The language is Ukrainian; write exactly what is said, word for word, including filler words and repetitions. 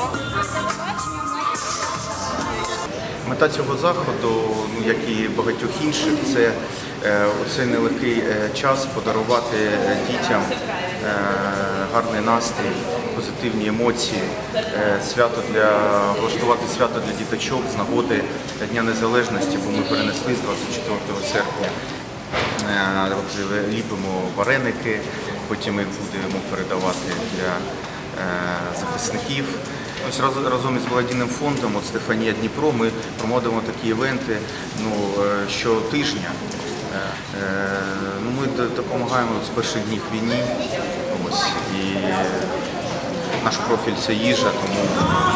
Мета цього заходу, ну, як і багатьох інших, це е, оцей нелегкий е, час подарувати дітям е, гарний настрій, позитивні емоції, е, свято для, влаштувати свято для діточок з нагоди Дня Незалежності, бо ми перенесли з двадцять четвертого серпня. Е, от, ліпимо вареники, потім їх будемо передавати для е, захисників. Ось разом із благодійним фондом от Стефанія Дніпро ми проводимо такі івенти ну, щотижня. Ну, ми допомагаємо з перших днів війни. Ось, і наш профіль – це їжа, тому